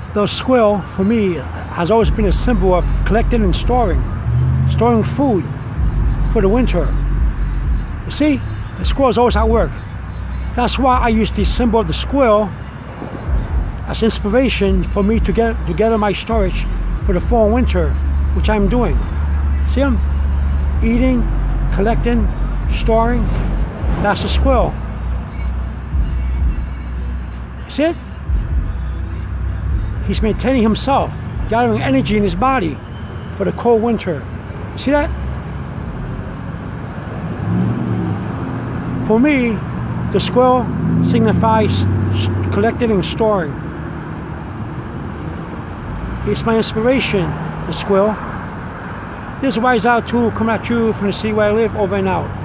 The squirrel, for me, has always been a symbol of collecting and storing food for the winter. You see, the squirrel's always at work. That's why I use the symbol of the squirrel as inspiration for me to get together my storage for the fall and winter, which I'm doing. See him? Eating, collecting, storing. That's the squirrel. See it? He's maintaining himself, gathering energy in his body for the cold winter. See that? For me, the squirrel signifies collecting and storing. It's my inspiration, the squirrel. This is Wise Out 2 coming at you from the sea where I live, over and out.